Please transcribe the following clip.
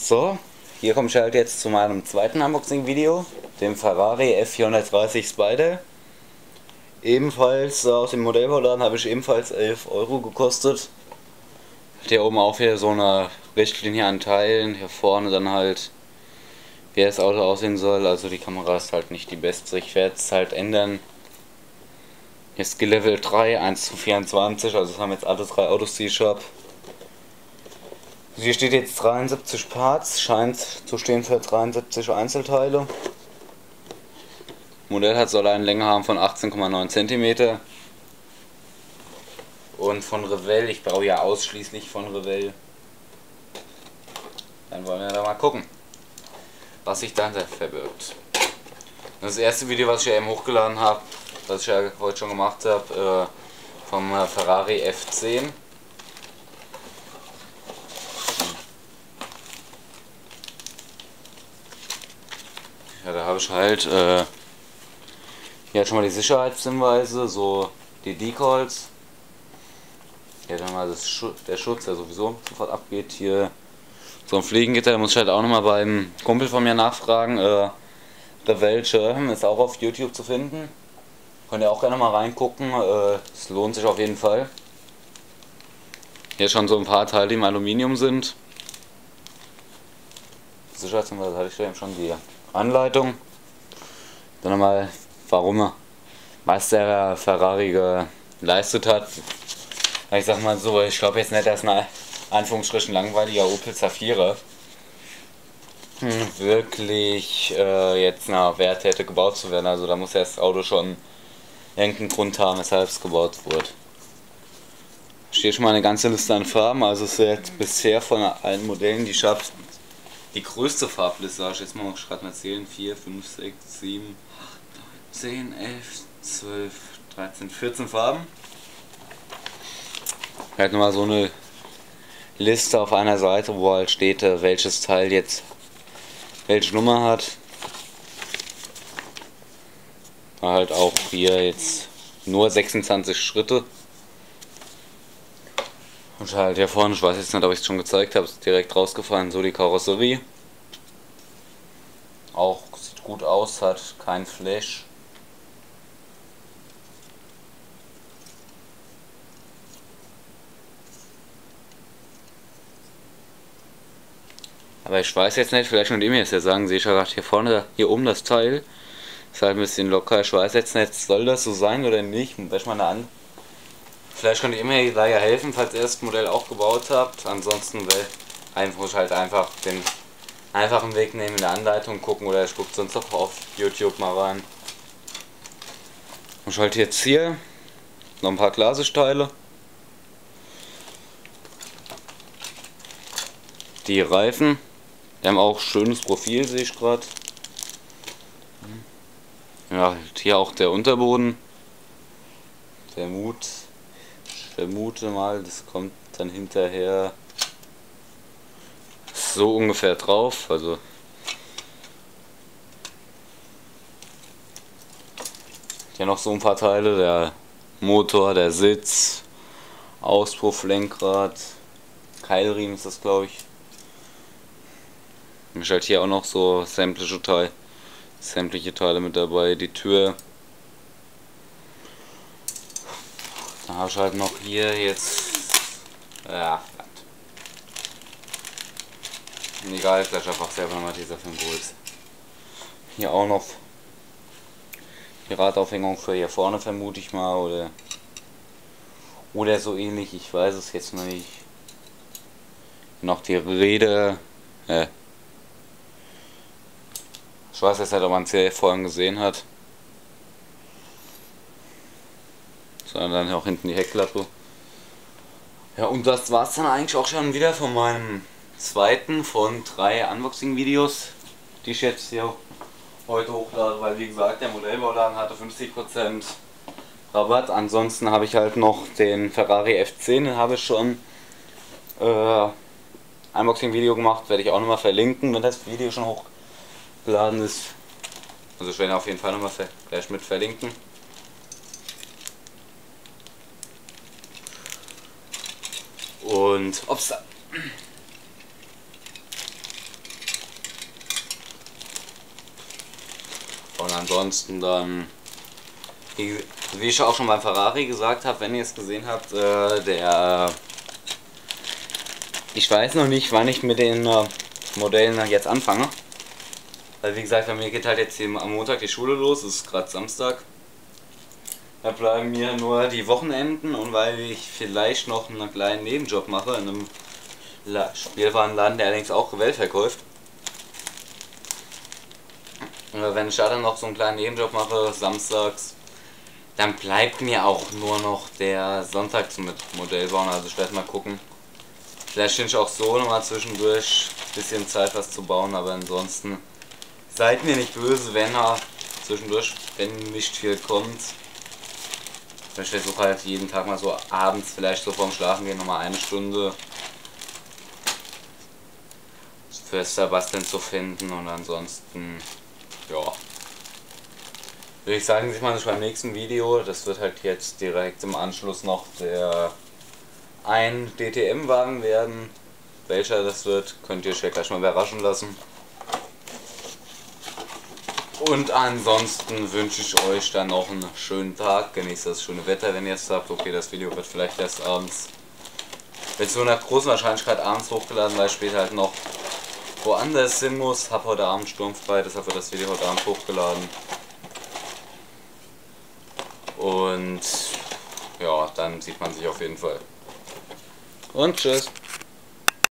So, hier komme ich halt jetzt zu meinem zweiten Unboxing-Video, dem Ferrari F430 Spider. Ebenfalls aus dem Modellbauladen, habe ich ebenfalls 11 Euro gekostet. Hat hier oben auch wieder so eine Richtlinie an Teilen, hier vorne dann halt, wie das Auto aussehen soll. Also die Kamera ist halt nicht die beste, ich werde es halt ändern. Hier ist Skill Level 3, 1:24, also das haben jetzt alle drei Autos, die ich habe. Hier steht jetzt 73 Parts, scheint zu stehen für 73 Einzelteile. Modell soll eine Länge haben von 18,9 cm. Und von Revell, ich brauche ja ausschließlich von Revell. Dann wollen wir da mal gucken, was sich dahinter verbirgt. Das erste Video, was ich ja eben hochgeladen habe, was ich ja heute schon gemacht habe, vom Ferrari F10. Ja, da habe ich halt hier schon mal die Sicherheitshinweise, so die Decals. Hier dann mal der Schutz, der sowieso sofort abgeht. Hier so ein Fliegengitter, da muss ich halt auch nochmal beim Kumpel von mir nachfragen. Revell Sherham ist auch auf YouTube zu finden. Könnt ihr auch gerne mal reingucken, es lohnt sich auf jeden Fall. Hier schon so ein paar Teile, die im Aluminium sind. Sicherheitshinweise hatte ich da eben schon, die Anleitung. Dann nochmal, warum was der Ferrari geleistet hat. Ich sag mal so, ich glaube jetzt nicht, dass ein Anführungsstrichen langweiliger Opel Zafira wirklich jetzt nach Wert hätte gebaut zu werden. Also da muss ja das Auto schon irgendeinen Grund haben, weshalb es gebaut wurde. Steht schon mal eine ganze Liste an Farben, also es ist jetzt bisher von allen Modellen, die ich habe, die größte Farbliste. Ich jetzt mal gerade mal zählen: 4, 5, 6, 7, 8, 9, 10, 11, 12, 13, 14 Farben. Halt nochmal so eine Liste auf einer Seite, wo halt steht, welches Teil jetzt welche Nummer hat. Halt auch hier jetzt nur 26 Schritte. Und halt hier vorne, ich weiß jetzt nicht, ob ich es schon gezeigt habe, ist direkt rausgefallen, so die Karosserie. Auch sieht gut aus, hat kein Flash. Aber ich weiß jetzt nicht, vielleicht könnt ihr mir das ja sagen, sehe ich ja gerade hier vorne, hier oben das Teil. Ist halt ein bisschen locker, ich weiß jetzt nicht, soll das so sein oder nicht, wäsch mal an. Vielleicht könnt ihr mir da ja helfen, falls ihr das Modell auch gebaut habt. Ansonsten muss ich halt einfach den einfachen Weg nehmen, in der Anleitung gucken, oder ich gucke sonst auch auf YouTube mal rein. Und ich halt jetzt hier noch ein paar Glassichtteile. Die Reifen, die haben auch schönes Profil, sehe ich gerade. Ja, hier auch der Unterboden. Ich vermute mal, das kommt dann hinterher so ungefähr drauf. Also hier noch so ein paar Teile: der Motor, der Sitz, Auspuff, Lenkrad, Keilriemen ist das, glaube ich. Ich halt hier auch noch so sämtliche Teile mit dabei, die Tür. Dann habe ich halt noch hier jetzt, ja, egal, gleich einfach selber nochmal dieser Symbol. Hier auch noch die Radaufhängung für hier vorne, vermute ich mal, oder so ähnlich, ich weiß es jetzt noch nicht. Noch die Räder, ich weiß jetzt nicht, ob man es hier vorhin gesehen hat. Sondern dann auch hinten die Heckklappe. Ja, und das war es dann eigentlich auch schon wieder von meinem zweiten von 3 Unboxing-Videos, die ich jetzt hier heute hochlade, weil wie gesagt, der Modellbauladen hatte 50% Rabatt. Ansonsten habe ich halt noch den Ferrari F10, den habe ich schon Unboxing-Video gemacht, werde ich auch nochmal verlinken, wenn das Video schon hochgeladen ist. Also ich werde auf jeden Fall nochmal gleich mit verlinken. Und Und ansonsten dann, wie ich auch schon beim Ferrari gesagt habe, wenn ihr es gesehen habt, ich weiß noch nicht, wann ich mit den Modellen jetzt anfange. Weil wie gesagt, bei mir geht halt jetzt am Montag die Schule los, es ist gerade Samstag. Da bleiben mir nur die Wochenenden, und weil ich vielleicht noch einen kleinen Nebenjob mache in einem Spielwarenladen, der allerdings auch Gewell verkauft. Wenn ich da dann noch so einen kleinen Nebenjob mache, samstags, dann bleibt mir auch nur noch der Sonntag mit Modellbauen. Also ich werde mal gucken. Vielleicht finde ich auch so nochmal zwischendurch ein bisschen Zeit, was zu bauen, aber ansonsten seid mir nicht böse, wenn zwischendurch, wenn nicht viel kommt. Ich versuche halt jeden Tag mal so abends, vielleicht so vorm Schlafen gehen, nochmal eine Stunde fürs Basteln zu finden, und ansonsten, ja, würde ich sagen, sieht man sich beim nächsten Video. Das wird halt jetzt direkt im Anschluss noch ein DTM-Wagen werden. Welcher das wird, könnt ihr euch ja gleich mal überraschen lassen. Und ansonsten wünsche ich euch dann noch einen schönen Tag. Genießt das schöne Wetter, wenn ihr es habt. Okay, das Video wird vielleicht erst abends, mit so einer großen Wahrscheinlichkeit abends hochgeladen, weil ich später halt noch woanders hin muss. Hab heute Abend sturmfrei, deshalb wird das Video heute Abend hochgeladen. Und ja, dann sieht man sich auf jeden Fall. Und tschüss.